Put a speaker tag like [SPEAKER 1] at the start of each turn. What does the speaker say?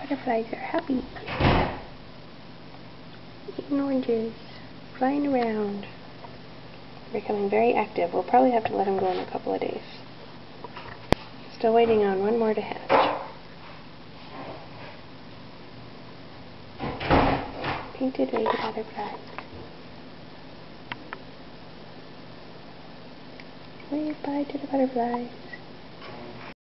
[SPEAKER 1] butterflies are happy. Eating oranges, flying around. Becoming very active. We'll probably have to let them go in a couple of days. Still waiting on one more to hatch. Painted lady butterfly. Wave bye to the butterflies.